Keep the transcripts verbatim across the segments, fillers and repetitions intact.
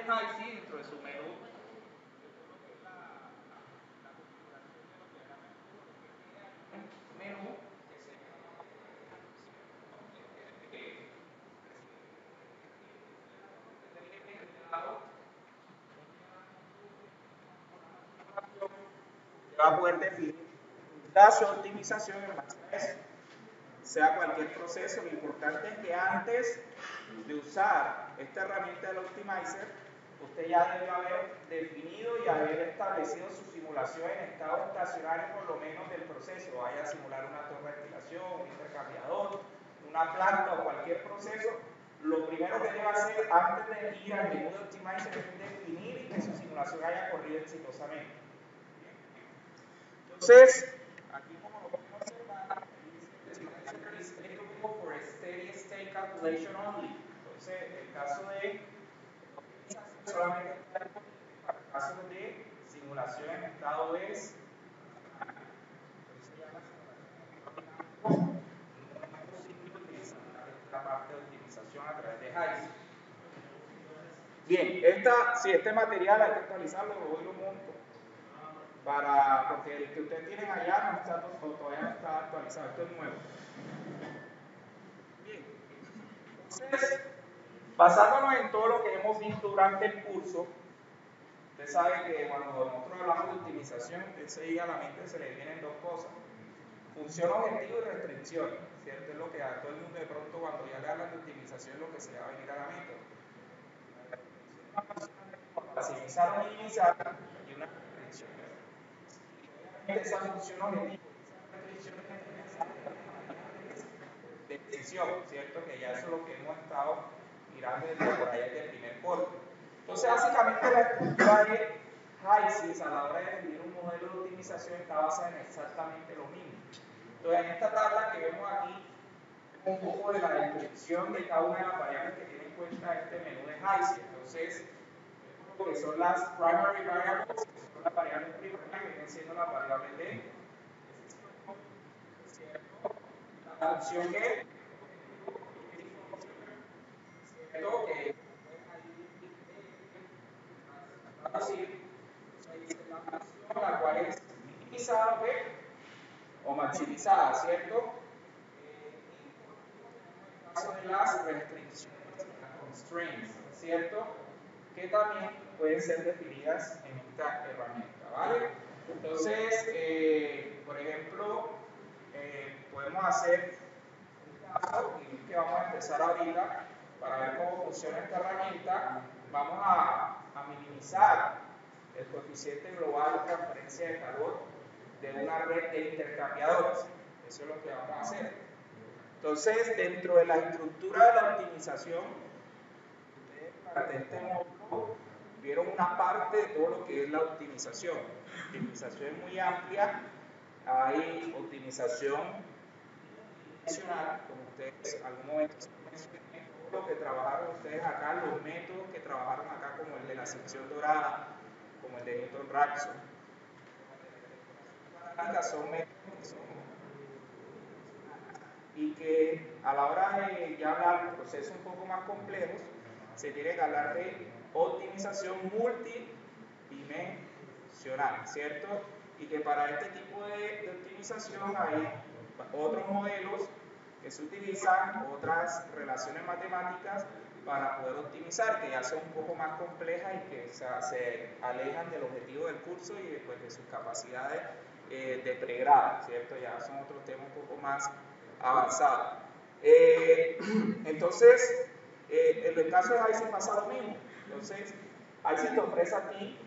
Heisey, dentro de su menú, menú va a poder definir la su optimización en base a eso. Sea cualquier proceso, lo importante es que antes de usar esta herramienta del Optimizer, usted ya debe haber definido y haber establecido su simulación en estado estacionario por lo menos del proceso. Vaya a simular una torre de ventilación, un intercambiador, una planta o cualquier proceso. Lo primero que debe hacer antes de ir al menú de Optimizer es definir y que su simulación haya corrido exitosamente. Entonces, aquí como lo podemos observar, is applicable for a steady state calculation only. Entonces, el caso de solamente para el caso de simulación en estado es la parte de optimización a través de Heisey. Bien, esta, si este material hay que actualizarlo, hoy lo monto. Para, porque el que ustedes tienen allá no está, todavía no está actualizado, esto es nuevo. Bien, entonces, basándonos en todo lo que hemos visto durante el curso, usted sabe que cuando nosotros hablamos de optimización, enseguida a la mente se le vienen dos cosas: función objetivo y restricción, ¿cierto? Es lo que a todo el mundo de pronto cuando ya le hablan de optimización es lo que se le va a venir a la mente. Maximizar o minimizar y una restricción. Esa función objetivo, esa restricción de decisión, ¿cierto? Que ya eso es lo que hemos estado mirando desde por ahí desde el primer corte. Entonces, básicamente la estructura de Heisey a la hora de definir un modelo de optimización está basada en exactamente lo mismo. Entonces, en esta tabla que vemos aquí, un poco de la descripción de cada una de las variables que tiene en cuenta este menú de Heisey. Entonces, lo que son las primary variables, que son las variables primarias, que vienen siendo las variables de la función que ¿cierto? Que así la cual es minimizada o maximizada, ¿cierto? En el caso de las restricciones, las constraints, ¿cierto? Que también pueden ser definidas en esta herramienta, ¿vale? Entonces, eh, por ejemplo, eh, podemos hacer un caso que vamos a empezar ahorita para ver cómo funciona esta herramienta. Vamos a, a minimizar el coeficiente global de transferencia de calor de una red de intercambiadores. Eso es lo que vamos a hacer. Entonces, dentro de la estructura de la optimización, ustedes durante este módulo vieron una parte de todo lo que es la optimización. La optimización es muy amplia. Hay optimización dimensional, como ustedes en algún momento mencioné, todo lo que trabajaron ustedes acá, los métodos que trabajaron acá, como el de la sección dorada, como el de Newton-Raphson. Son métodos que son y que a la hora de ya hablar de procesos un poco más complejos, se tiene que hablar de optimización multidimensional, ¿cierto? Y que para este tipo de, de optimización hay otros modelos que se utilizan, otras relaciones matemáticas para poder optimizar, que ya son un poco más complejas y que se, se alejan del objetivo del curso y después de sus capacidades eh, de pregrado, ¿cierto? Ya son otros temas un poco más avanzados. Eh, entonces, eh, en el caso de Heisey pasa lo mismo. Entonces, Heisey te ofrece aquí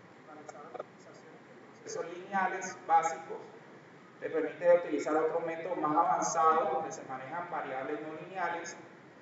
procesos lineales básicos, te permite utilizar otros métodos más avanzados donde se manejan variables no lineales,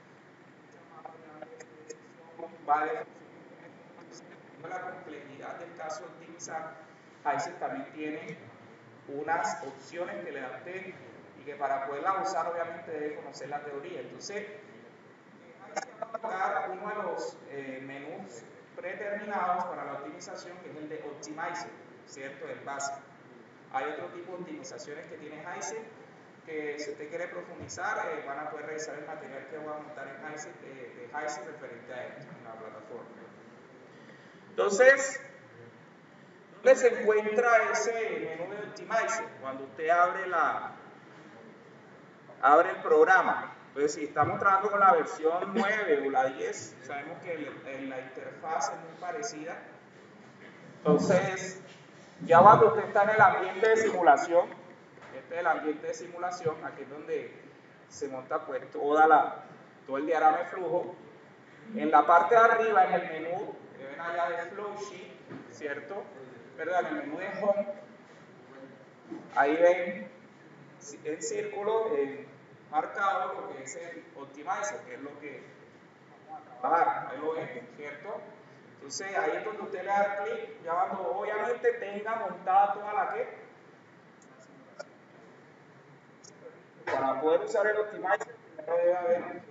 va de la complejidad del caso de optimizar. Heisey también tiene unas opciones que le da a usted y que para poderla usar obviamente debe conocer la teoría. Entonces, vamos a dar uno de los eh, menús predeterminados para la optimización, que es el de Optimizer, ¿cierto? El básico. Hay otro tipo de optimizaciones que tiene Heisey, que si usted quiere profundizar, eh, van a poder revisar el material que voy a montar en Heisey, eh, de Heisey referente a esto en la plataforma. Entonces, ¿dónde se encuentra ese menú de Optimizer? Cuando usted abre, la, abre el programa. Entonces, si estamos trabajando con la versión nueve o la diez, sabemos que el, el, la interfaz es muy parecida. Entonces, ya cuando usted está en el ambiente de simulación, este es el ambiente de simulación, aquí es donde se monta pues toda la, todo el diagrama de flujo. En la parte de arriba, en el menú, que ven allá de Flow Sheet, ¿cierto? Perdón, en el menú de Home, ahí ven en círculo eh, marcado lo que es el Optimizer, que es lo que vamos a trabajar, ahí lo ven, ¿cierto? Entonces ahí es donde usted le da clic, ya cuando obviamente tenga montada toda la que para poder usar el Optimizer primero debe haber no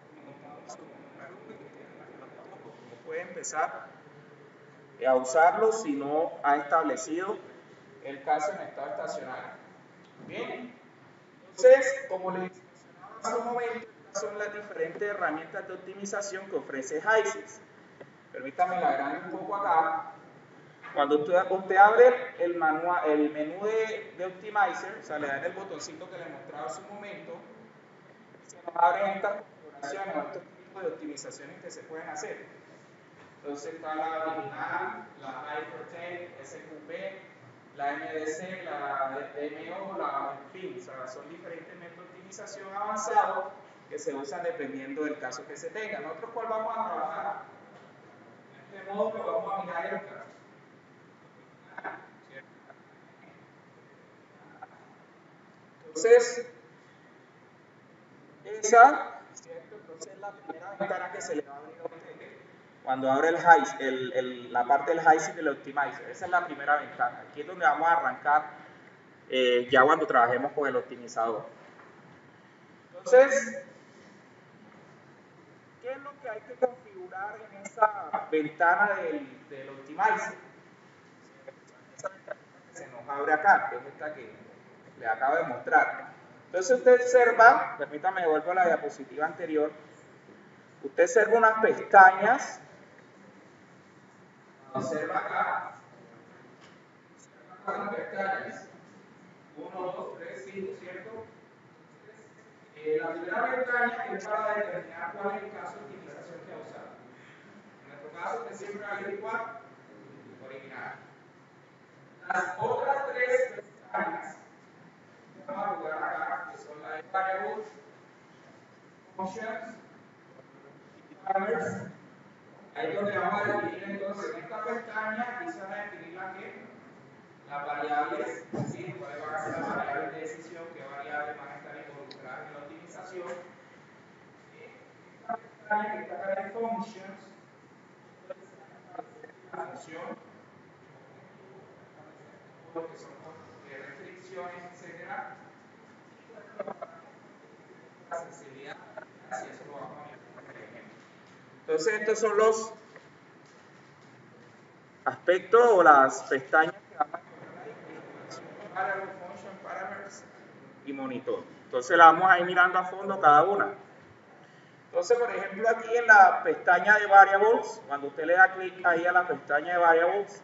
puede empezar a usarlo si no ha establecido el caso en estado estacionario. Bien, entonces como les mencionaba hace un momento, estas son las diferentes herramientas de optimización que ofrece HYSYS. Permítame la agrande un poco acá. Cuando usted, usted abre el, manual, el menú de, de Optimizer, o sea, le dan el botoncito que le mostraba hace un momento, se nos abren estas configuraciones o estos tipos de optimizaciones que se pueden hacer. Entonces está la original, la Hypertext, S Q P, la M D C, la M O, la, en fin, o sea, son diferentes métodos de optimización avanzados que se usan dependiendo del caso que se tenga. Nosotros, ¿cuál vamos a trabajar? En este módulo vamos a mirar el caso. Entonces, esa, ¿cierto? Entonces, la primera ventana que se le va a abrir a usted cuando abre el high, el, el, la parte del HYSYS del Optimizer. Esa es la primera ventana. Aquí es donde vamos a arrancar eh, ya cuando trabajemos con el optimizador. Entonces, ¿qué es lo que hay que configurar en esa ventana del, del Optimizer? Esa ventana que se nos abre acá, que es esta que le acabo de mostrar. Entonces usted observa, permítame devuelvo a la diapositiva anterior, usted observa unas pestañas, observa acá, observa las pestañas, uno, dos, tres, cinco, ¿cierto? Eh, la primera pestaña es para determinar cuál es el caso de optimización que va a usar. En nuestro caso, que siempre va a igual, original. Las otras tres pestañas que vamos a jugar acá, que son la de variables, functions, parameters. Ahí es donde vamos a definir entonces en esta pestaña, aquí se van a definir la que, las variables, ¿sí? cuáles van a ser las variables de decisión, qué variables van a estar involucradas en la optimización. Esta pestaña que está acá de functions, la función, lo que son eh, restricciones, etcétera. La sensibilidad, así eso lo vamos a ver por ejemplo. Entonces, estos son los aspectos o las pestañas que vamos a encontrar ahí: variable, function, parameters y monitor. Entonces, la vamos a ir mirando a fondo cada una. Entonces, por ejemplo, aquí en la pestaña de variables, cuando usted le da clic ahí a la pestaña de variables,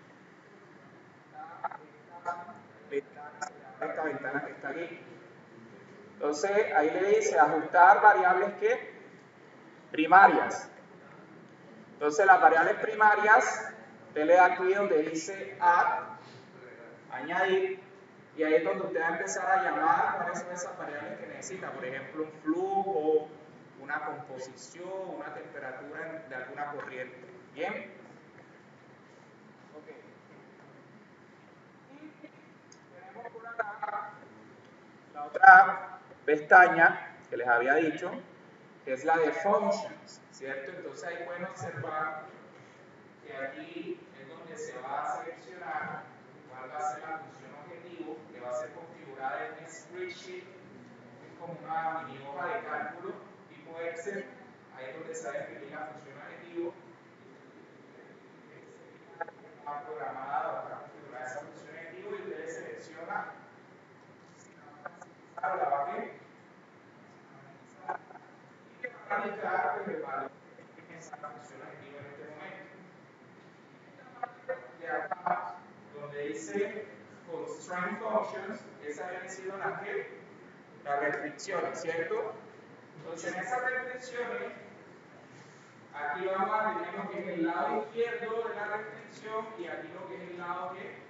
esta ventana que está aquí. Entonces, ahí le dice ajustar variables que primarias. Entonces, las variables primarias, usted le da clic donde dice add, añadir, y ahí es donde usted va a empezar a llamar cuáles son esas variables que necesita. Por ejemplo, un flujo, una composición, una temperatura de alguna corriente. ¿Bien? Ok. Y tenemos por acá la otra pestaña que les había dicho, que es la de functions, ¿cierto? Entonces ahí pueden observar que aquí es donde se va a seleccionar cuál va a ser la función objetivo, que va a ser configurada en un spreadsheet, que es como una mini hoja de cálculo tipo Excel. Ahí es donde se va a definir la función objetivo, está programada para configurar esa función objetivo, y usted selecciona si la va a la va a ver, y le va a indicar el valor que tiene esa función objetivo en este momento. de acá, donde dice constraint functions, esa viene siendo la que, las restricciones, ¿cierto? Entonces en esas restricciones, aquí vamos a tener lo que es el lado izquierdo de la restricción y aquí lo que es el lado que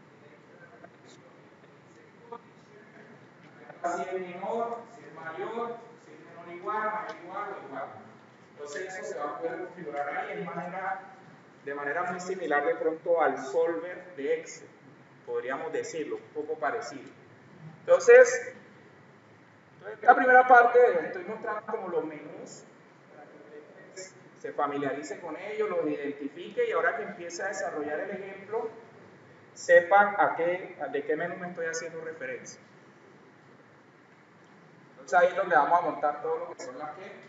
si es menor, si es mayor, si es menor o igual, mayor igual o igual. Entonces eso se va a poder configurar ahí en manera, de manera muy similar de pronto al solver de Excel, podríamos decirlo, un poco parecido. Entonces, esta primera parte estoy mostrando como los menús, para que ustedes se familiarice con ellos, los identifique y ahora que empiece a desarrollar el ejemplo, sepan a qué, de qué menú me estoy haciendo referencia. Entonces ahí es donde vamos a montar todo lo que son las que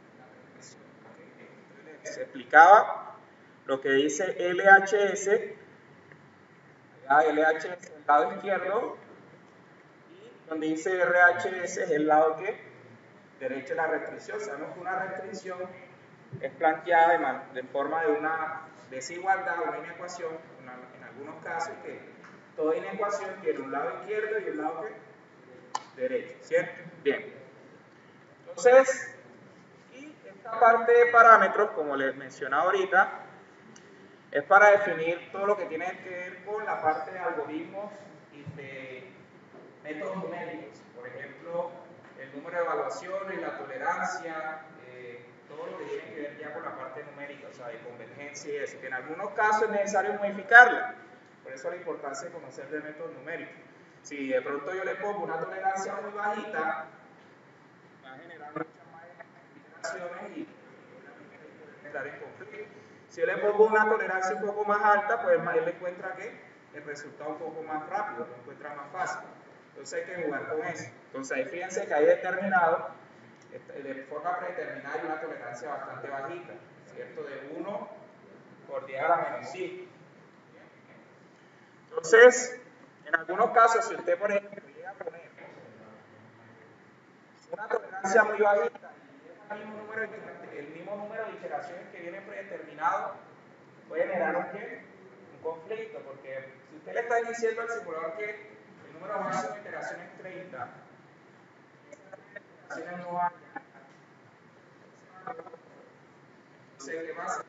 se explicaba lo que dice L H S, allá L H S el lado izquierdo, y donde dice R H S es el lado que derecho de la restricción. Sabemos que una restricción es planteada de, de forma de una desigualdad, una inecuación, una, en algunos casos que toda inecuación tiene un lado izquierdo y un lado que derecho, ¿cierto? Bien. Entonces, y esta parte de parámetros, como les mencionaba ahorita, es para definir todo lo que tiene que ver con la parte de algoritmos y de métodos numéricos. Por ejemplo, el número de evaluaciones, la tolerancia, eh, todo lo que tiene que ver ya con la parte numérica, o sea, de convergencia y eso, que en algunos casos es necesario modificarla. Por eso la importancia de conocer de métodos numéricos. Si de pronto yo le pongo una tolerancia muy bajita, va a generar muchas más iteraciones y entrar en conflicto. Si yo le pongo una tolerancia un poco más alta, pues él encuentra que el resultado un poco más rápido, lo encuentra más fácil. Entonces hay que jugar con eso. Entonces ahí fíjense que hay determinado, de forma predeterminada, hay una tolerancia bastante bajita, ¿cierto? De uno por diez a la menos cinco. Entonces, en algunos casos, si usted, por ejemplo, llega a poner una tolerancia muy bajita y el mismo número de, el mismo número de iteraciones que viene predeterminado, puede generar un, ¿qué? un conflicto, porque si usted le está diciendo al simulador que el número máximo de iteraciones es treinta, esas iteraciones no van a ¿qué pasa?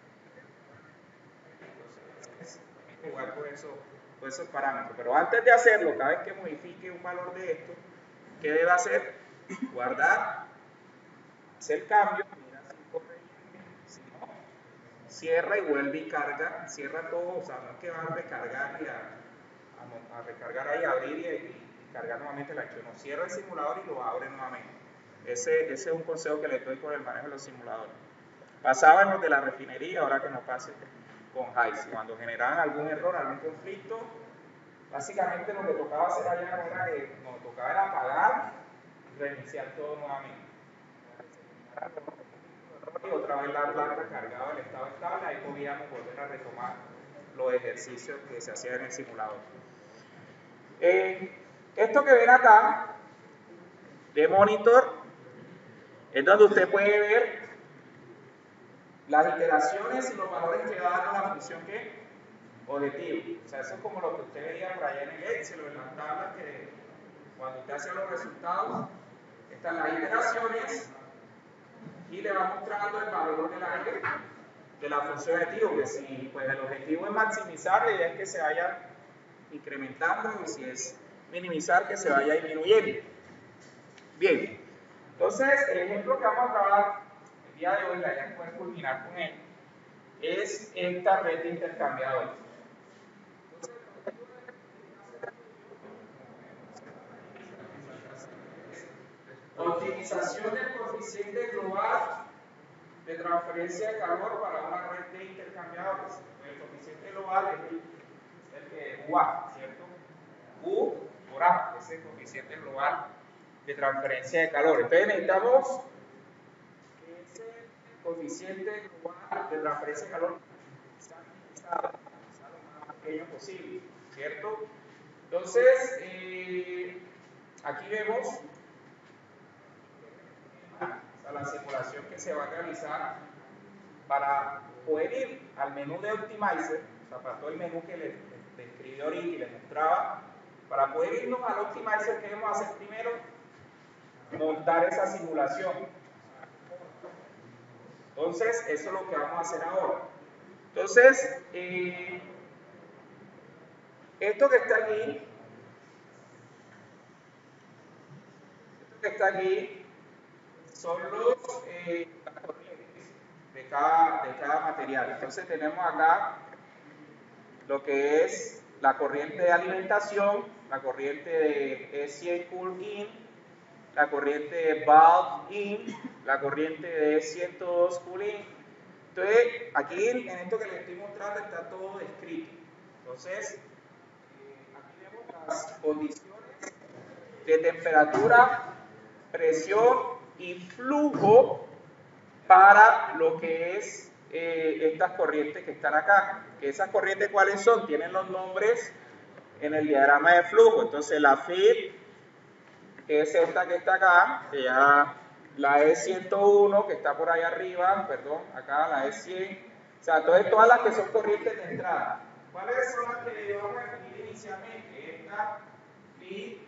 Entonces, hay que jugar con, eso, con esos parámetros. Pero antes de hacerlo, cada vez que modifique un valor de esto, ¿qué debe hacer? Guardar, hacer cambio, mira si corre bien, si no, cierra y vuelve y carga, cierra todo, o sea, no es que va a recargar y a, a, a recargar ahí, abrir y, y cargar nuevamente el archivo, no, cierra el simulador y lo abre nuevamente. Ese, ese es un consejo que le doy con el manejo de los simuladores. Pasaba en los de la refinería, ahora que nos pase con Heisy, cuando generaban algún error, algún conflicto, básicamente lo que tocaba hacer allá era que nos tocaba era apagar y reiniciar todo nuevamente. Y otra vez la planta cargaba el estado estable, ahí podíamos volver a retomar los ejercicios que se hacían en el simulador. Eh, esto que ven acá, de monitor, es donde usted puede ver las iteraciones y los valores que va a dar la función que objetivo. O sea, eso es como lo que usted veía por allá en el Excel o en las tablas, que cuando usted hace los resultados, están las iteraciones y le va mostrando el valor de la, de la función objetivo, que si pues, el objetivo es maximizar, la idea es que se vaya incrementando, y si es minimizar, que se vaya disminuyendo. Bien, entonces el ejemplo que vamos a trabajar el día de hoy, la idea es poder culminar con él, es esta red de intercambiadores. Optimización del coeficiente global de transferencia de calor para una red de intercambiadores. El coeficiente global es el, el que U A, ¿cierto? U por A, ese es el coeficiente global de transferencia de calor. Entonces necesitamos que ese coeficiente global de transferencia de calor sea minimizado, sea lo más pequeño posible, ¿cierto? Entonces, eh, aquí vemos a la simulación que se va a realizar para poder ir al menú de Optimizer sea, para todo el menú que les describí ahorita y les mostraba, para poder irnos al Optimizer, ¿qué debemos hacer primero? Montar esa simulación. Entonces, eso es lo que vamos a hacer ahora. Entonces, eh, esto que está aquí, esto que está aquí, son los, eh, las corrientes de cada, de cada material. Entonces, tenemos acá lo que es la corriente de alimentación, la corriente de E cien Cool In, la corriente de Valve In, la corriente de E ciento dos Cool In. Entonces, aquí en esto que les estoy mostrando está todo descrito. Entonces, eh, aquí vemos las condiciones de temperatura, presión y flujo para lo que es eh, estas corrientes que están acá. ¿Esas corrientes cuáles son? Tienen los nombres en el diagrama de flujo. Entonces la F I D, que es esta que está acá, que ya la E ciento uno, que está por ahí arriba, perdón, acá la E cien, o sea, entonces todas las que son corrientes de entrada. ¿Cuáles son las que vamos a definir inicialmente? Esta F I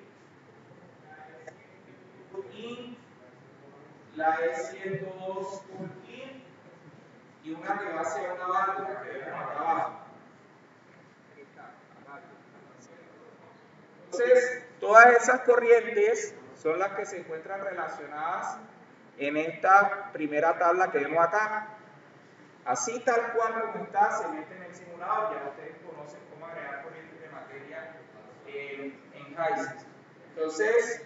D, la E ciento dos In, y una que va a ser una válvula que vemos acá abajo. Entonces, todas esas corrientes son las que se encuentran relacionadas en esta primera tabla que vemos acá. Así tal cual como está, se mete en el simulador. Ya ustedes conocen cómo agregar corrientes de materia en, en HYSYS. Entonces,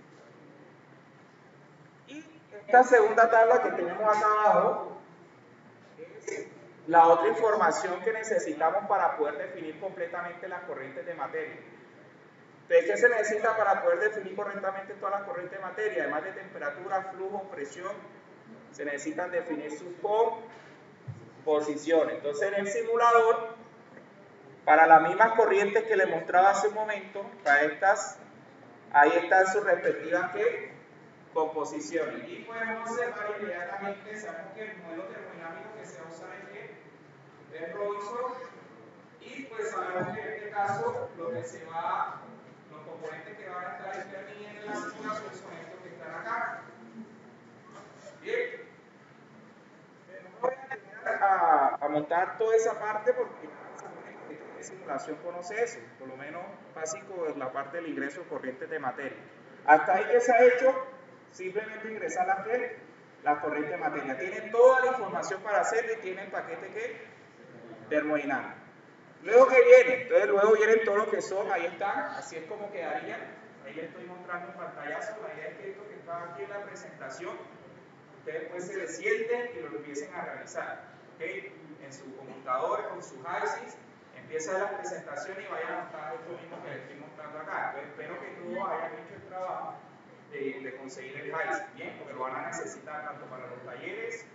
y esta segunda tabla que tenemos acá abajo es la otra información que necesitamos para poder definir completamente las corrientes de materia. Entonces, ¿qué se necesita para poder definir correctamente todas las corrientes de materia? Además de temperatura, flujo, presión, se necesitan definir sus composiciones. Entonces, en el simulador, para las mismas corrientes que les mostraba hace un momento, para estas, ahí están sus respectivas ¿qué? Composiciones. Y podemos observar inmediatamente, sabemos que el modelo termodinámico que se va a usar es que es Robinson, y pues sabemos que en este caso lo que se va, los componentes que van a estar interviniendo en la simulación son estos que están acá. Bien. No voy a llegar a, a montar toda esa parte porque la simulación conoce eso, por lo menos básico es la parte del ingreso de corrientes de materia. Hasta ahí que se ha hecho, simplemente ingresar la, la corriente de materia. Tiene toda la información para hacerlo y tiene el paquete que termodinámico. Luego que viene, entonces luego vienen todos los que son, ahí están, así es como quedarían. Ahí les estoy mostrando un pantallazo, la idea es que esto que está aquí en la presentación, ustedes después se les sienten y lo empiecen a realizar. ¿Okay? En su computador, con su HYSYS, empieza la presentación y vayan mostrando esto mismo que les estoy mostrando acá. Entonces espero que todos hayan hecho el trabajo de, de conseguir el HYSYS, bien, porque lo van a necesitar tanto para los talleres.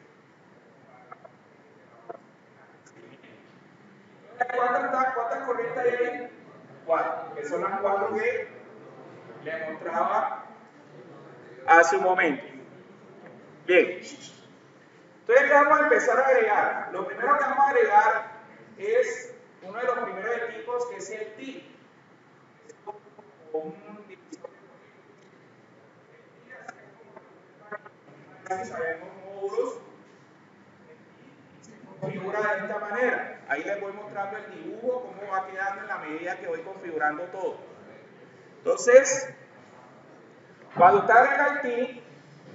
¿Cuántas, ¿Cuántas corrientes hay ahí? Cuatro, que son las cuatro que le mostraba hace un momento. Bien. Entonces vamos a empezar a agregar. Lo primero que vamos a agregar es uno de los primeros equipos que es el T I C. Un divisor de sabemos módulos. Configura de esta manera. Ahí les voy mostrando el dibujo, cómo va quedando en la medida que voy configurando todo. Entonces, cuando usted agrega el T I C,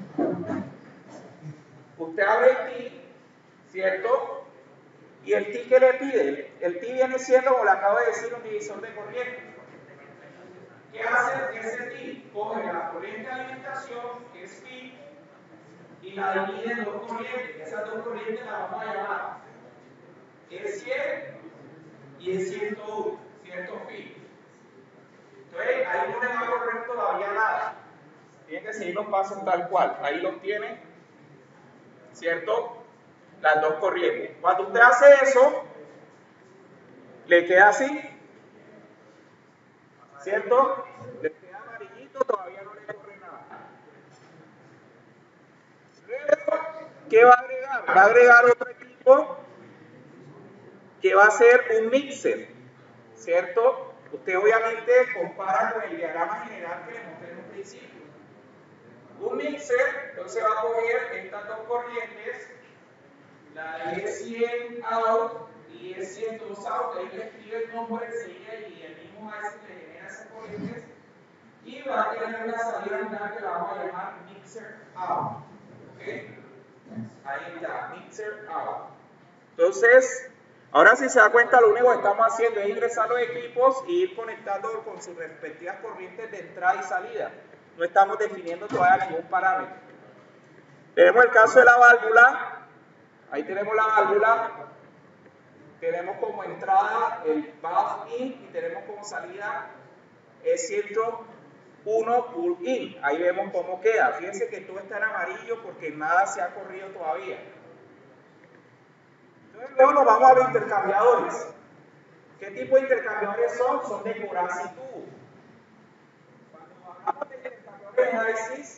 usted abre el T I C, ¿cierto? Y el T I C, ¿qué le pide? El T I C viene siendo, como le acabo de decir, un divisor de corriente. ¿Qué hace ese T I C? Coge la corriente de alimentación, que es P, y la divide en dos corrientes. Esas dos corrientes las vamos a llamar E cien y E ciento uno, ¿cierto? P. Entonces, ahí no le va a correr todavía nada. Tienen que seguir los pasos tal cual. Ahí los tiene, ¿cierto? Las dos corrientes. Cuando usted hace eso, le queda así, ¿cierto? Le queda amarillito, todavía no le corre nada. Luego, ¿qué va a agregar? Va a agregar otro equipo que va a ser un mixer, ¿cierto? Usted obviamente compara con el diagrama general que le mostré en un principio. Un mixer, entonces va a coger estas dos corrientes, la de E cien out y E cien dos out, ahí le escribe el nombre enseguida y el mismo maestro le genera esas corrientes, y va a tener una salida final que la vamos a llamar mixer out. ¿Ok? Ahí está, mixer out. Entonces, ahora si se da cuenta, lo único que estamos haciendo es ingresar los equipos e ir conectando con sus respectivas corrientes de entrada y salida. No estamos definiendo todavía ningún parámetro. Tenemos el caso de la válvula. Ahí tenemos la válvula. Tenemos como entrada el valve in y tenemos como salida E ciento uno pull in. Ahí vemos cómo queda. Fíjense que todo está en amarillo porque nada se ha corrido todavía. Entonces luego nos vamos a los intercambiadores. ¿Qué tipo de intercambiadores son? Son de coraza y tubo. Cuando hablamos de intercambiadores de análisis,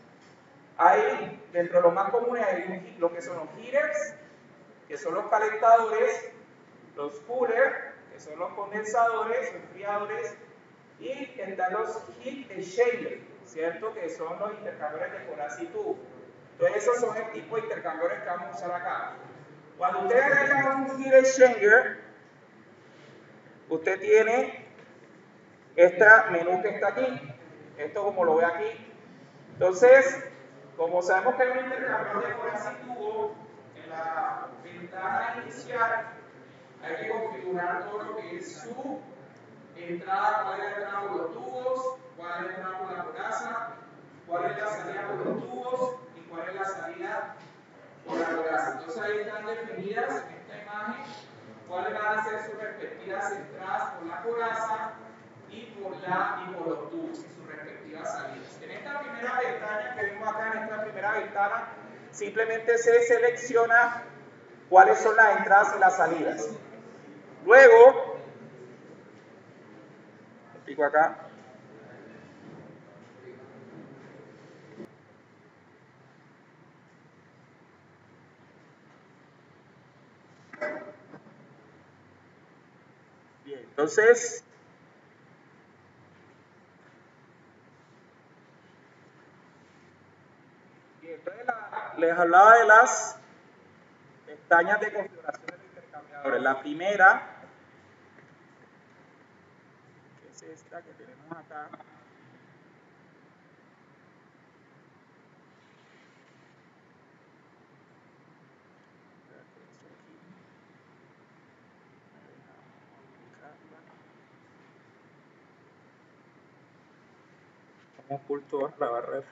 hay, dentro de los más comunes, hay lo que son los heaters, que son los calentadores, los coolers, que son los condensadores, enfriadores, y están los heat exchangers, ¿cierto? Que son los intercambiadores de coraza y tubo. Entonces esos son el tipo de intercambiadores que vamos a usar acá. Cuando usted agrega un heat exchanger, usted tiene este menú que está aquí, esto como lo ve aquí. Entonces, como sabemos que hay un intercambiador de coraza y tubo, en la ventana inicial hay que configurar todo lo que es su entrada, cuál es la entrada por los tubos, cuál es la entrada por la coraza, cuál es la salida por los tubos y cuál es la salida por la coraza. Entonces ahí están definidas en esta imagen cuáles van a ser sus respectivas entradas por la coraza y por, la, y por los tubos y sus respectivas salidas. En esta primera ventana que vemos acá, en esta primera ventana, simplemente se selecciona cuáles son las entradas y las salidas. Luego, pico acá. Bien, entonces, bien, entonces la, les hablaba de las pestañas de configuración de los intercambiadores. La primera, que es esta que tenemos acá. Como oculto la barrera.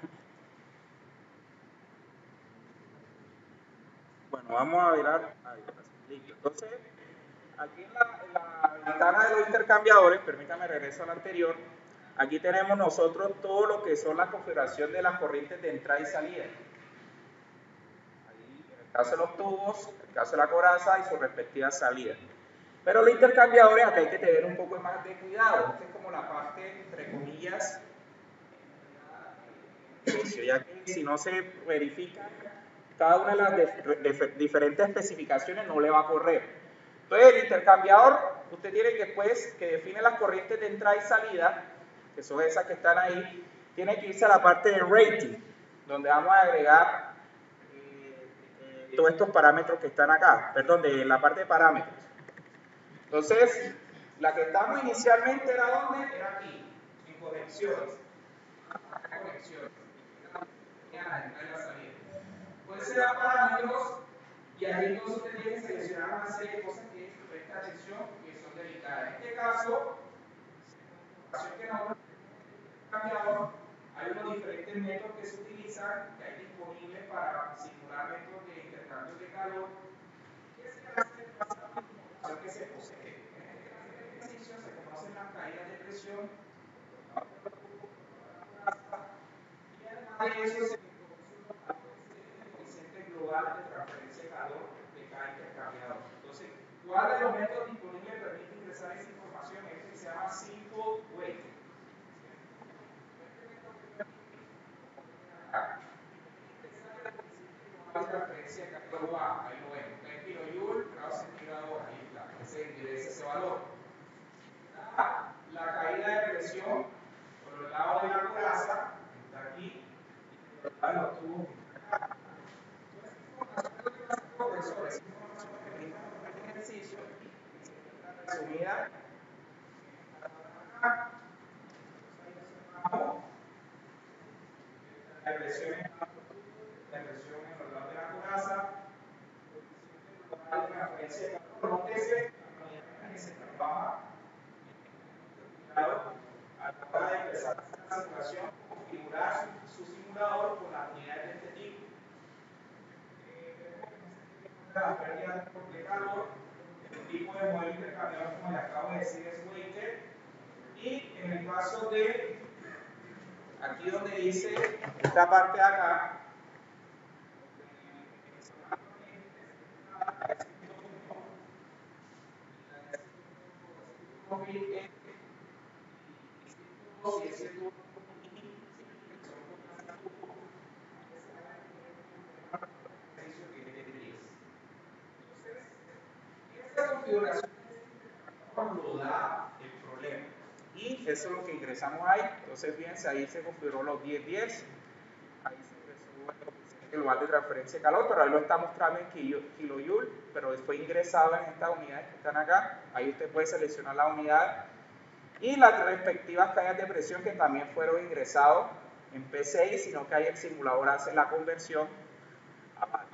Bueno, vamos a mirar. Ahí, listo. Entonces, aquí en la, en la ventana de los intercambiadores, permítame regreso a la anterior. Aquí tenemos nosotros todo lo que son la configuración de las corrientes de entrada y salida. Ahí, en el caso de los tubos, en el caso de la coraza y sus respectivas salidas. Pero los intercambiadores, acá hay que tener un poco más de cuidado. Esta es como la parte, entre comillas, ya que si no se verifica cada una de las de, de, diferentes especificaciones no le va a correr. Entonces el intercambiador, usted tiene que después que define las corrientes de entrada y salida, que son esas que están ahí, tiene que irse a la parte de rating, donde vamos a agregar eh, eh, todos estos parámetros que están acá, perdón, de la parte de parámetros. Entonces, la que estamos inicialmente era ¿dónde? Era aquí, en conexiones. Conexiones. En la salida. Puede ser a parámetros y ahí entonces usted tiene que seleccionar una serie de cosas que prestan atención que son delicadas. En este caso, que nosotros cambiado, hay unos diferentes métodos que se utilizan que hay disponibles para simular métodos de intercambio de calor que se hace basado que se posee. En este ejercicio se conocen las caídas de presión y además de eso se global de transferencia de calor de cada intercambiador. Entonces, ¿cuál de los métodos disponibles permite ingresar esa información? Este que se llama Simple Wave. Transferencia de calor global, ahí lo vemos, tres kilojoules, grado centígrado, ahí está. profesores, ejercicio resumida. La presión en la presión en el lado de la coraza, la transferencia de calor, nótese que se trabaja a la hora de empezar la simulación, configurar su, su simulador con las unidades de este tipo. La pérdida de calor, el tipo de modelo intercambiador, como le acabo de decir, es weighted. Y en el caso de aquí donde dice esta parte de acá, esta configuración lo da el problema. Y eso es lo que ingresamos ahí. Entonces, fíjense, ahí se configuró los diez diez. Ahí se ingresó el lugar de transferencia de calor, pero ahí lo está mostrando en kilojoule, pero fue ingresado en estas unidades que están acá. Ahí usted puede seleccionar la unidad y las respectivas caídas de presión que también fueron ingresados en P C I, sino que ahí el simulador hace la conversión a máquina.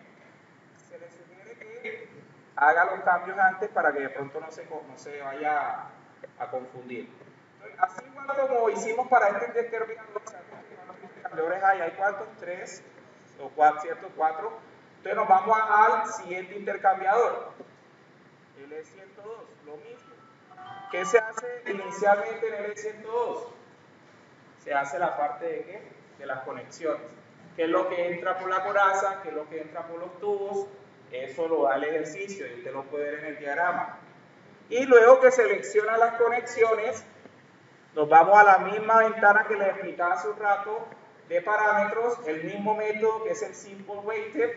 Se le sugiere que haga los cambios antes para que de pronto no se, no se vaya a, a confundir. Entonces, así igual como hicimos para este intercambiador, ¿cuántos intercambiadores hay? Hay cuántos, tres o cuatro, ¿cierto? Cuatro. Entonces nos vamos al siguiente intercambiador, el E ciento dos, lo mismo. ¿Qué se hace inicialmente en el E ciento dos? Se hace la parte de ¿qué? De las conexiones. ¿Qué es lo que entra por la coraza? ¿Qué es lo que entra por los tubos? Eso lo da el ejercicio y usted lo puede ver en el diagrama. Y luego que selecciona las conexiones, nos vamos a la misma ventana que les explicaba hace un rato de parámetros, el mismo método que es el Simple Weighted,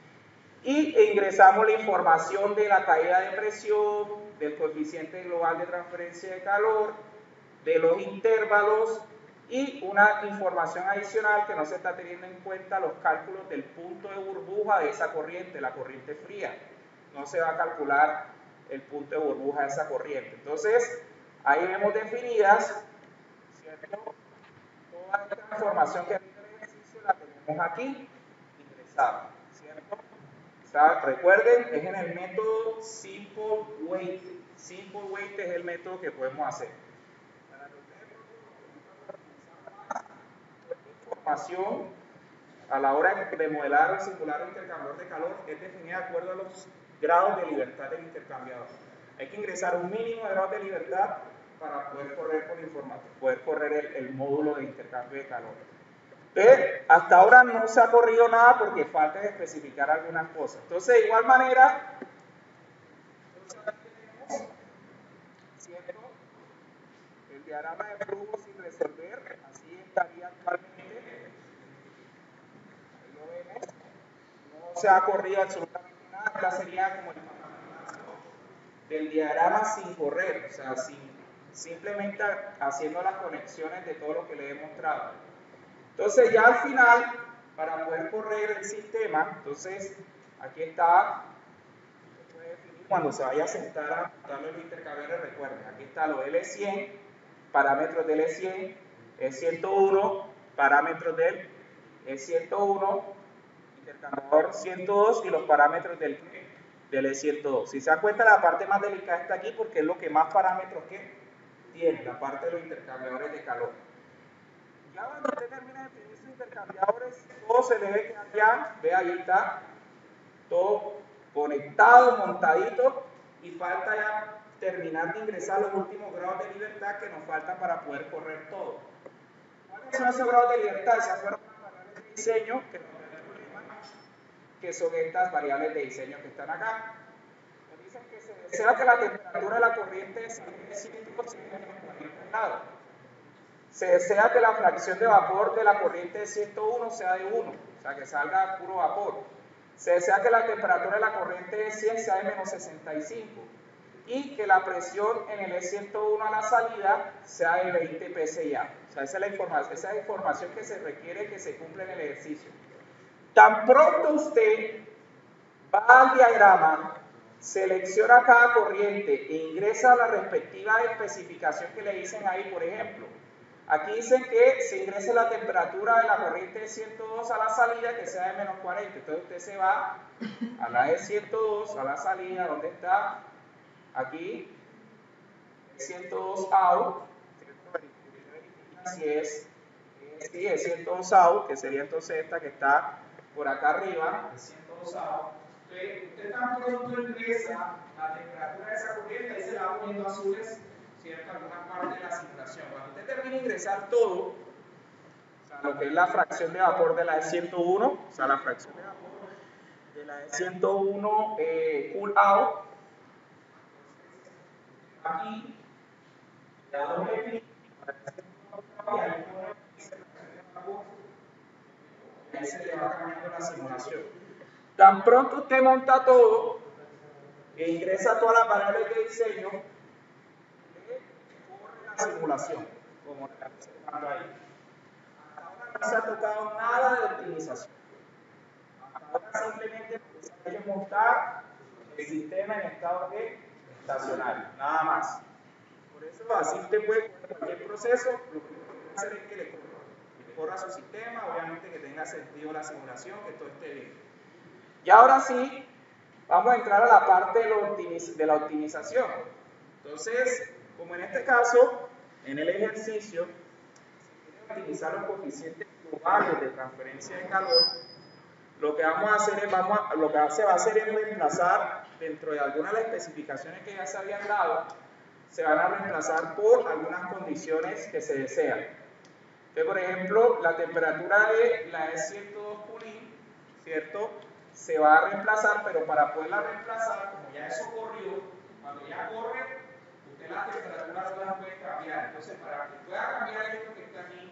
y ingresamos la información de la caída de presión, del coeficiente global de transferencia de calor, de los intervalos y una información adicional que no se está teniendo en cuenta, los cálculos del punto de burbuja de esa corriente, la corriente fría. No se va a calcular el punto de burbuja de esa corriente. Entonces, ahí vemos definidas, ¿cierto? Toda esta información que viene del ejercicio la tenemos aquí ingresada, ¿cierto? O sea, recuerden, es en el método Simple Weighted. Simple Weighted es el método que podemos hacer. Para que ustedes información a la hora de modelar o simular el intercambiador de calor es definida de acuerdo a los grados de libertad del intercambiador. Hay que ingresar un mínimo de grados de libertad para poder correr por información, poder correr el, el módulo de intercambio de calor. Entonces, hasta ahora no se ha corrido nada porque falta especificar algunas cosas. Entonces, de igual manera, ¿cierto? El diagrama de flujo sin resolver, así estaría actualmente. Ahí lo vemos. No se ha corrido absolutamente nada. Esta sería como el del diagrama sin correr, o sea, sin, simplemente haciendo las conexiones de todo lo que le he mostrado. Entonces ya al final, para poder correr el sistema, entonces aquí está, cuando se vaya a sentar a darle los intercambiadores, recuerden, aquí está los L cien, parámetros del E cien, E ciento uno, parámetros del E ciento uno, intercambiador ciento dos y los parámetros del, del E ciento dos. Si se dan cuenta, la parte más delicada está aquí porque es lo que más parámetros que tiene, la parte de los intercambiadores de calor. Ya cuando usted termina de definir sus intercambiadores, todo se le ve que allá, ve ahí está, todo conectado, montadito, y falta ya terminar de ingresar los últimos grados de libertad que nos faltan para poder correr todo. ¿Cuáles son esos grados de libertad? Esas fueron las variables de diseño que nos dan el problema, que son estas variables de diseño que están acá. Nos dicen que se desea que la temperatura de la corriente sea de ciento cuarenta grados. Se desea que la fracción de vapor de la corriente de ciento uno sea de uno, o sea que salga puro vapor. Se desea que la temperatura de la corriente de cien sea de menos sesenta y cinco y que la presión en el E ciento uno a la salida sea de veinte P S I A. O sea, esa es la información, esa es la información que se requiere que se cumpla en el ejercicio. Tan pronto usted va al diagrama, selecciona cada corriente e ingresa la respectiva especificación que le dicen ahí, por ejemplo. Aquí dicen que se ingrese la temperatura de la corriente de ciento dos a la salida que sea de menos cuarenta. Entonces usted se va a la de ciento dos, a la salida, ¿dónde está? Aquí, ciento dos out. Si es, sí, es ciento dos out, que sería entonces esta que está por acá arriba, es ciento dos out. Entonces, usted tan pronto ingresa la temperatura de esa corriente y se la va poniendo azules, ¿cierto? Alguna parte de la simulación. Cuando usted termine de ingresar todo, o sea, lo que es la fracción de vapor de la de ciento uno, o sea, la fracción de vapor de la de ciento uno eh, cool out, aquí, le da doble clic, y ahí ahí se le va cambiando la simulación. Tan pronto usted monta todo e ingresa todas las variables de diseño, corre la simulación, como la está observando ahí. Hasta ahora no se ha tocado nada de optimización. Hasta ahora simplemente se hay que montar el sistema en estado de estacionario, nada más. Por eso, así usted puede correr cualquier proceso, lo que puede hacer es que le corra, le corra su sistema, obviamente que tenga sentido la simulación, que todo esté bien. Y ahora sí, vamos a entrar a la parte de, lo de la optimización. Entonces, como en este caso, en el ejercicio, si quiere optimizar los coeficientes globales de transferencia de calor, lo que vamos a hacer es, vamos a, lo que se va a hacer es reemplazar dentro de algunas de las especificaciones que ya se habían dado, se van a reemplazar por algunas condiciones que se desean. Entonces, por ejemplo, la temperatura de la de ciento dos Culín, ¿cierto?, se va a reemplazar, pero para poderla reemplazar, como ya eso corrió, cuando ya corre, usted la temperatura no la puede cambiar. Entonces, para que pueda cambiar esto que está aquí,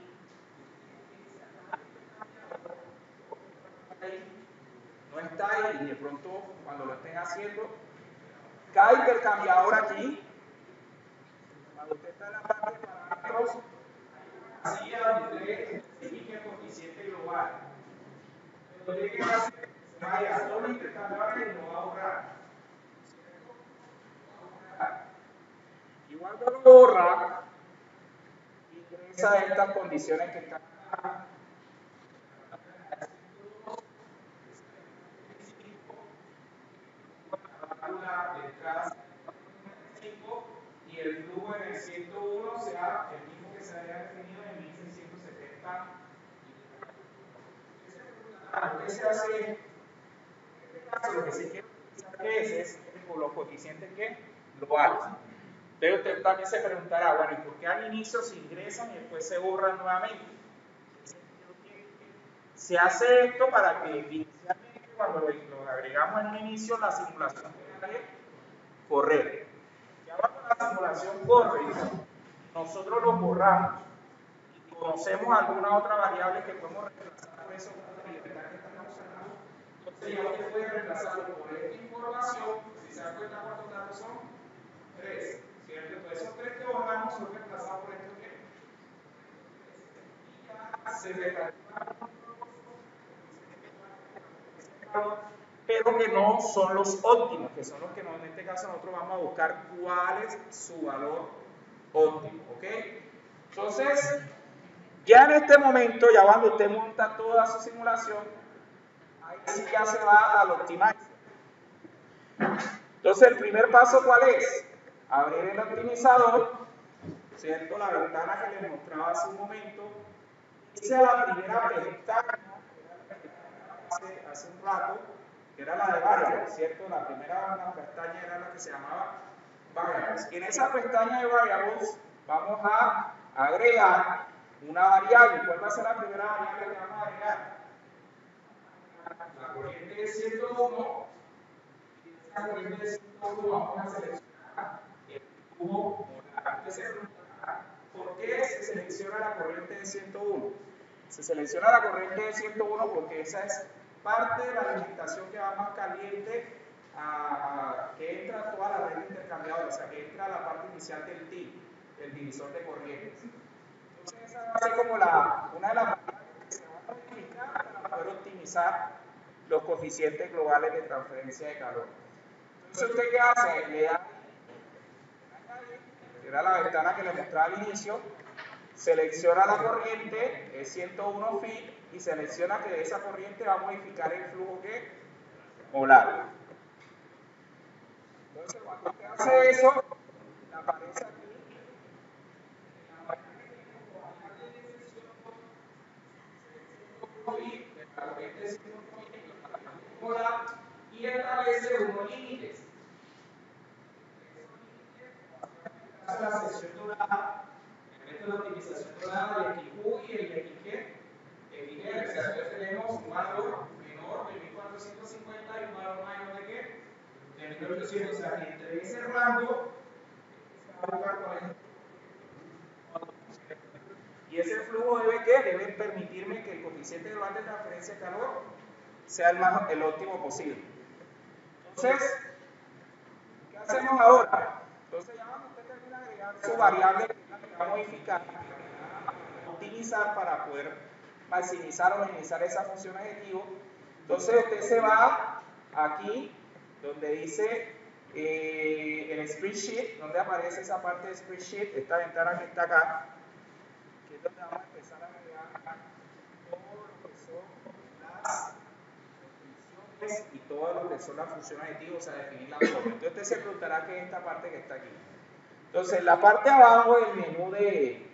no está ahí, y de pronto, cuando lo estén haciendo, cada intercambiador aquí, cuando usted está en la parte de parámetros, así es donde usted especifica el coeficiente global. Lo que tiene que hacer, se vaya a todos los intercambiadores y lo va a borrar. Igual lo borra, ingresa estas condiciones que están acá. De entrada y el flujo en el ciento uno sea el mismo que se había definido en mil seiscientos setenta. ¿Por qué se hace? En este caso, lo que se quiere utilizar es, es por los coeficientes que globales. Entonces usted también se preguntará, bueno, ¿y por qué al inicio se ingresan y después se borran nuevamente? Se hace esto para que inicialmente, cuando lo agregamos en un inicio, la simulación tenga que correr. Ya cuando la simulación corre, nosotros lo borramos y conocemos alguna otra variable que podemos reemplazar por eso, la libertad que estamos usando. Entonces ya usted puede reemplazarlo por esta información. Si se dan cuenta cuántos datos son, tres, ¿cierto? Entonces esos tres que borramos son reemplazados por estos que se reemplazan, pero que no son los óptimos, que son los que no, en este caso nosotros vamos a buscar cuál es su valor óptimo, ¿ok? Entonces, ya en este momento, ya cuando usted monta toda su simulación, ahí sí ya se va al optimizer. Entonces, el primer paso, ¿cuál es? Abrir el optimizador, ¿cierto? La ventana que les mostraba hace un momento, irse a la primera pestaña, hace, hace un rato, que era la de variables, ¿cierto? La primera la pestaña era la que se llamaba variables. En esa pestaña de variables vamos a agregar una variable. ¿Cuál va a ser la primera variable que vamos a agregar? La corriente de ciento uno. Y esa corriente de ciento uno vamos a seleccionar el flujo molar. Usted se preguntará, ¿por qué se selecciona la corriente de ciento uno? Se selecciona la corriente de ciento uno porque esa es parte de la alimentación que va más caliente a, a, que entra a toda la red intercambiadora, o sea, que entra a la parte inicial del T I P, el divisor de corrientes. Entonces, esa va a ser como la, una de las variables que se va a modificar para poder optimizar. optimizar los coeficientes globales de transferencia de calor. Entonces, ¿usted qué hace? Le da, que era la ventana que le mostraba al inicio, selecciona la corriente, es ciento uno feet, y selecciona que esa corriente va a modificar el flujo que molar. Entonces, cuando usted hace eso, aparece aquí la corriente de ciento uno feet molar y establece unos límites. La sección dorada, el método de optimización dorada, el X Q y el X G. El I G R, o sea, entonces tenemos un valor menor de mil cuatrocientos cincuenta y un valor mayor de qué? De mil ochocientos. O sea, que entre ese rango se va a buscar cuál es. Y ese flujo debe qué? Debe permitirme que el coeficiente global de transferencia de calor sea el, más, el óptimo posible. Entonces, ¿qué hacemos ahora? Entonces ya cuando usted termina de agregar su variable que va a modificar, optimizar para poder maximizar o minimizar esa función objetivo. Entonces usted se va aquí donde dice eh, el spreadsheet, donde aparece esa parte de spreadsheet, esta ventana que está acá, que es donde vamos a empezar a agregar todo lo que son las funciones y todo lo que son las funciones objetivas, o sea, definir la forma. Entonces usted se preguntará qué es esta parte que está aquí. Entonces, la parte de abajo del menú de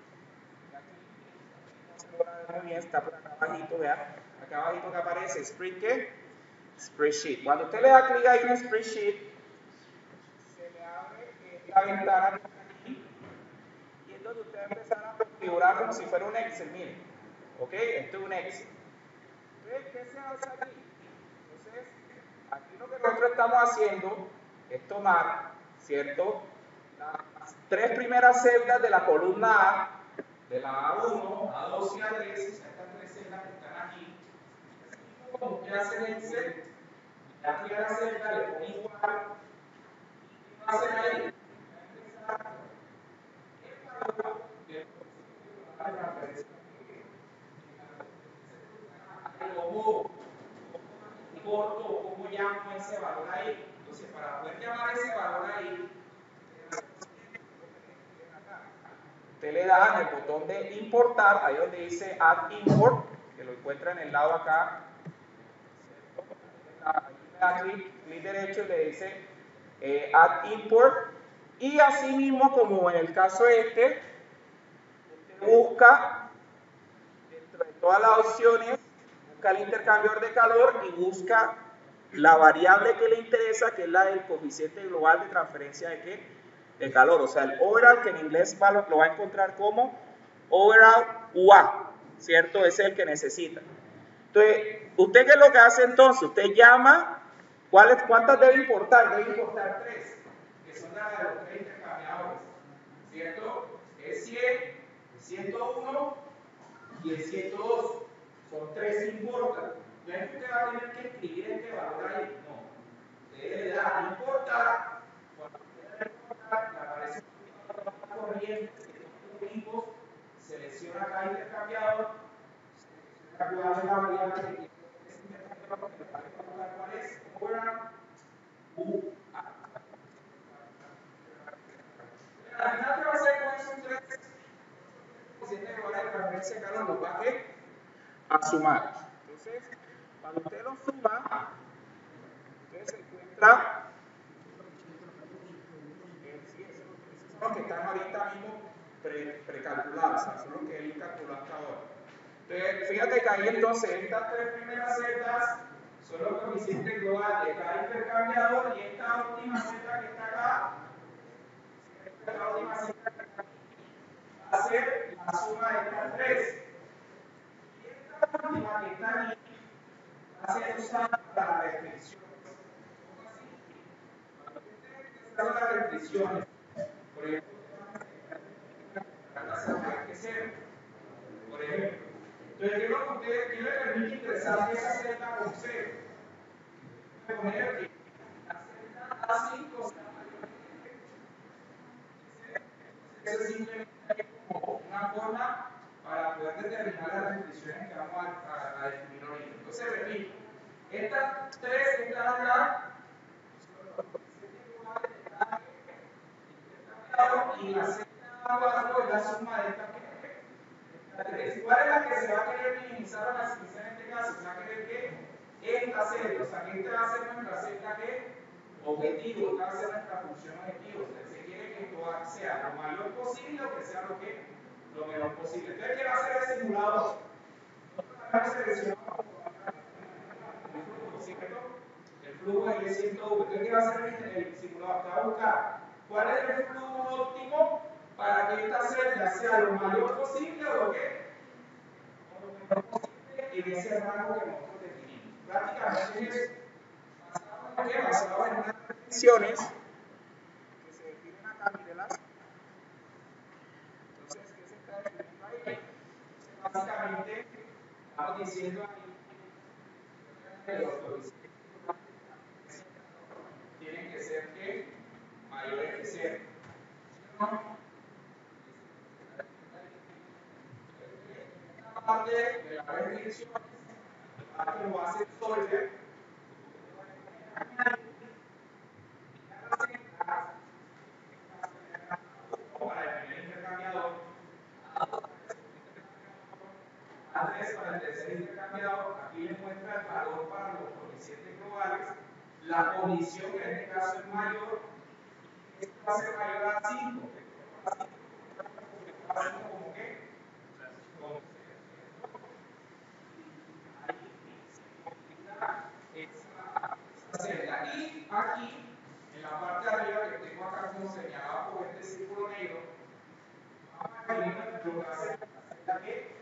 muy bien, está por acá abajito, vean, acá abajito que aparece Spread, ¿qué? Spreadsheet. Cuando usted le da clic ahí en Spreadsheet, se le abre esta ventana que está aquí y es donde usted va a empezar a configurar como si fuera un Excel, miren, ok, esto es un Excel. Entonces, ¿qué se hace aquí? Entonces, aquí lo que nosotros estamos haciendo es tomar, ¿cierto?, las tres primeras celdas de la columna A, de la A uno, A dos y A tres, o sea, estas tres celdas que están aquí, como usted hace en Excel, la primera celda le pone igual, y ¿qué va a hacer ahí? Va a empezar el valor de la transferencia. ¿Cómo corto o cómo llamo ese valor ahí? Entonces, para poder llamar ese valor ahí, usted le da en el botón de importar, ahí donde dice Add Import, que lo encuentra en el lado acá, ahí le da clic, clic derecho y le dice eh, Add Import, y así mismo como en el caso este, usted busca dentro de todas las opciones, busca el intercambiador de calor y busca la variable que le interesa, que es la del coeficiente global de transferencia de ¿qué? De calor, o sea, el overall, que en inglés va, lo va a encontrar como overall U A, ¿cierto? Ese es el que necesita. Entonces, ¿usted qué es lo que hace entonces? Usted llama, ¿cuáles, ¿cuántas debe importar? Debe importar tres, que son las de los tres intercambiadores, ¿cierto? Es cien, ciento uno y el ciento dos. Son tres importan. No es que usted va a tener que escribir este valor ahí, no. Usted le da importar, cuando usted le da importar, le aparece una corriente de dos tipos, selecciona cada intercambiador, selecciona cuál es la variable que quiere ese intercambiador, que le va a preguntar cuál es, ahora U A. Al final, ¿qué va a hacer con esos tres? Si este valor de transferencia de calor nos va a ¿qué? A sumar. Entonces, cuando usted lo suma, usted se encuentra, eh, sí, esos son los que están ahorita mismo pre, precalculados, o sea, son los que él calculó hasta ahora. Entonces, fíjate que ahí entonces estas tres primeras celdas son los coeficientes globales de cada intercambiador y esta última celda que está acá, esta última celda que está aquí, va a ser la suma de estas tres. Y esta última que está aquí va a ser usada para las restricciones. ¿Cómo así? Cuando usted hace las restricciones, por ejemplo, la celda que cero, por ejemplo. Entonces, ¿qué es lo que usted qué le permite ingresar esa celda con cero? Puede poner que la celda A cinco sea mayor que eso es simplemente como una forma para poder determinar las restricciones que vamos a, a, a definir ahorita. Entonces, repito, estas tres que están acá, y la Z cuatro es la suma de estas tres. ¿Cuál es la que se va a querer minimizar a la solución en este caso? Se va a querer que esta Z, o sea, que esta va a ser nuestra Z que objetivo, esta va a ser nuestra función objetivo. O sea, se quiere que esto sea lo mayor posible o que sea lo, que, lo menor posible. Entonces, ¿qué va a hacer el simulador? Nosotros seleccionamos el flujo, ¿cierto? El flujo es el ciento uno. Entonces, ¿qué va a hacer el simulador? Te va a buscar cuál es el flujo óptimo para que esta celda sea lo mayor posible o lo que o lo menor posible en ese rango que nosotros definimos. Prácticamente es basado en, basado en unas restricciones que se definen acá, mírenlas. Entonces, ¿qué se está definiendo ahí? Entonces, básicamente, estamos diciendo ahí que los coeficientes tienen que ser que mayores que cero. Esta parte de las restricciones, la parte que lo hace solver, para el primer intercambiador, A tres para el tercer intercambiador, aquí les muestra el valor para los coeficientes globales, la condición que en este caso es mayor, esto va a ser mayor a cinco, va a ser como que, como esa celda. Y aquí, en la parte de arriba que tengo acá como señalado por este círculo negro, vamos a definir lo que va a ser la celda que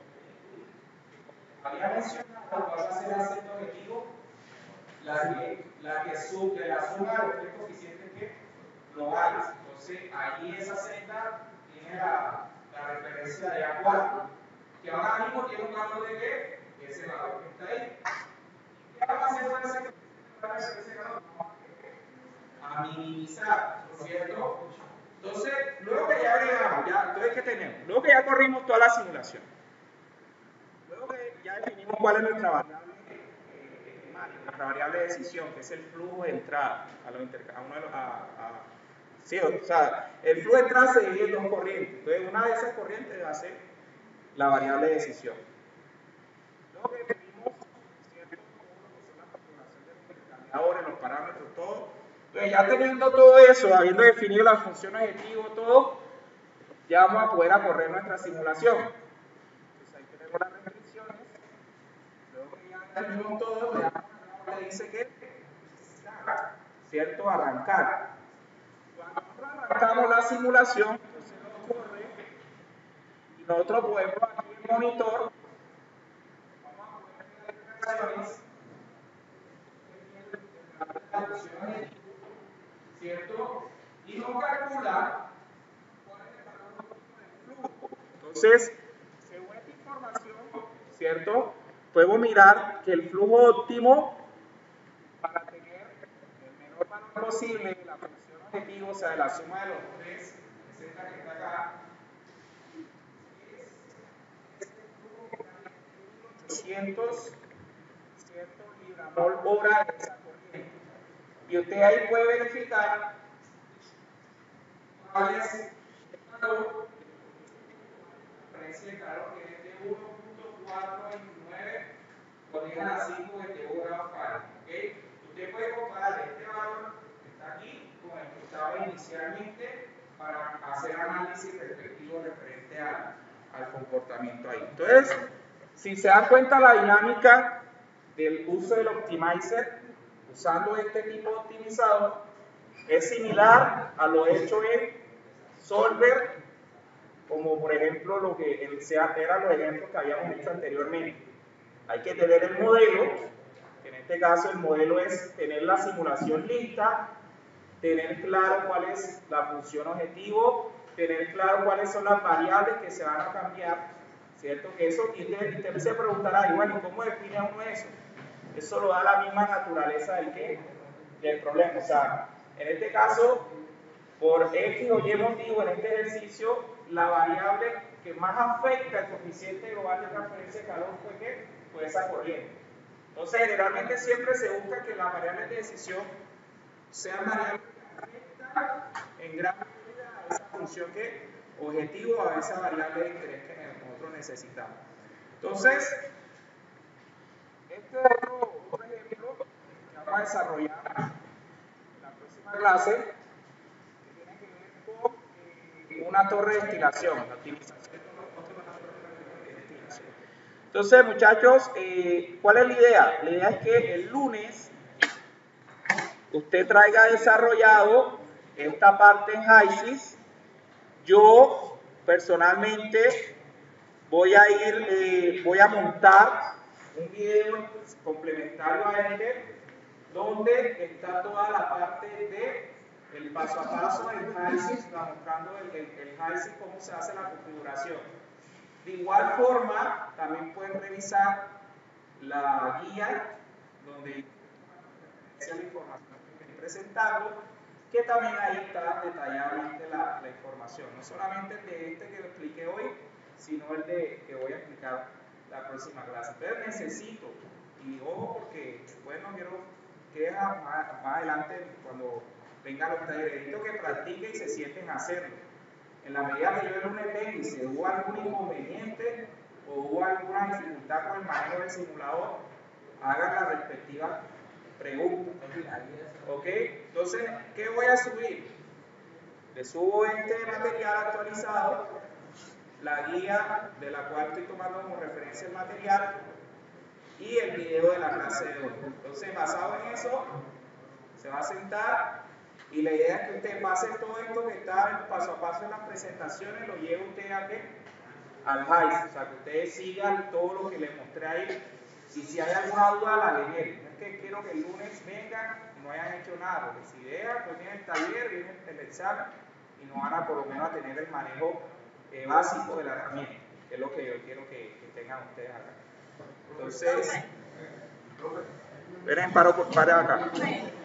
había mencionado, cuál va a ser la celda objetivo, la que, la que sub, de la suma de los tres coeficientes que globales. Entonces, ahí esa celda tiene la, la referencia de A cuatro, que ahora mismo tiene un valor de qué, ese valor que está ahí. ¿Qué vamos a hacer con ese valor? A minimizar, ¿no es cierto? Entonces, luego que ya agregamos, ya, entonces, ¿qué tenemos? Luego que ya corrimos toda la simulación, luego que ya definimos cuál es nuestra variable estimática, nuestra variable de decisión, que es el flujo de entrada a, los inter, a uno de los, a, a, sí, o sea, el flujo de entrada se divide en dos corrientes, entonces una de esas corrientes va a ser la variable de decisión. Luego que definimos, ¿cierto?, todo lo que son la configuración de los intercambiadores, los parámetros, todo. Entonces, ya teniendo todo eso, habiendo definido la función objetivo, todo, ya vamos a poder a correr nuestra simulación. Entonces, ahí tenemos las restricciones. Luego que ya definimos todo, le damos acá donde dice que start, ¿cierto? Arrancar. Cuando nosotros arrancamos la simulación, entonces nos corre y nosotros podemos aquí en monitor, vamos a poner las declaraciones, la función, ¿cierto? Y nos calcula cuál es el valor óptimo del flujo. Entonces, según esta información, ¿cierto?, podemos mirar que el flujo óptimo para tener el menor valor posible de la función objetivo, o sea, de la suma de los tres, es esta que está acá, es este flujo que está en mil ochocientos, ¿cierto?, libramol hora de esa corriente. Y usted ahí puede verificar cuál es el calor, la diferencia de calor, que es de uno punto cuatrocientos veintinueve por diez a la cinco veintiocho grados Fahrenheit. ¿Okay? Usted puede comparar este valor que está aquí con el que estaba inicialmente para hacer análisis respectivo referente a, al comportamiento ahí. Entonces, si se dan cuenta la dinámica del uso del optimizer, usando este tipo de optimizador, es similar a lo hecho en Solver, como por ejemplo lo que eran los ejemplos que habíamos visto anteriormente. Hay que tener el modelo, que en este caso el modelo es tener la simulación lista, tener claro cuál es la función objetivo, tener claro cuáles son las variables que se van a cambiar, ¿cierto? Que eso, y usted, usted se preguntará, y bueno, ¿cómo define uno eso? Eso lo da la misma naturaleza del, ¿qué?, del problema. O sea, en este caso, por X o Y motivo, en este ejercicio, la variable que más afecta el coeficiente global de transferencia de calor fue, ¿qué?, fue esa corriente. Entonces, generalmente siempre se busca que las variables de decisión sean variables que afectan en gran medida a esa función que objetivo, a esa variable de interés que nosotros necesitamos. Entonces, este otro, otro ejemplo que vamos a desarrollar en la próxima clase, que tiene que ver con eh, una torre de destilación, la optimización de una torre de destilación. Entonces, muchachos, eh, ¿cuál es la idea? La idea es que el lunes usted traiga desarrollado esta parte en HYSYS. Yo personalmente voy a ir, eh, voy a montar un video complementario a este, donde está toda la parte de el paso a paso del HYSYS, mostrando el, el, el HYSYS, cómo se hace la configuración. De igual forma, también pueden revisar la guía donde la información que estoy presentando, que también ahí está detalladamente la, la información, no solamente el de este que lo expliqué hoy, sino el de que voy a explicar la próxima clase. Entonces necesito, y ojo porque después no quiero que más, más adelante cuando vengan los talleres, necesito que practiquen y se sienten a hacerlo. En la medida que yo el lunes venga y si hubo algún inconveniente o hubo alguna dificultad con el manejo del simulador, hagan la respectiva pregunta. ¿Ok? Entonces, ¿qué voy a subir? Le subo este material actualizado, la guía de la cual estoy tomando como referencia el material y el video de la clase de hoy. Entonces, basado en eso, se va a sentar y la idea es que usted pase todo esto que está paso a paso en las presentaciones, lo lleve usted a qué? Al HYSYS, o sea, que ustedes sigan todo lo que les mostré ahí. Y si hay alguna duda, la generen. Es que quiero que el lunes vengan y no hayan hecho nada, porque si vean, pues viene el taller, viene el examen y no van a por lo menos a tener el manejo eh, básico de la herramienta, que es lo que yo quiero que, que tengan ustedes acá. Entonces, ven, paro, paro acá.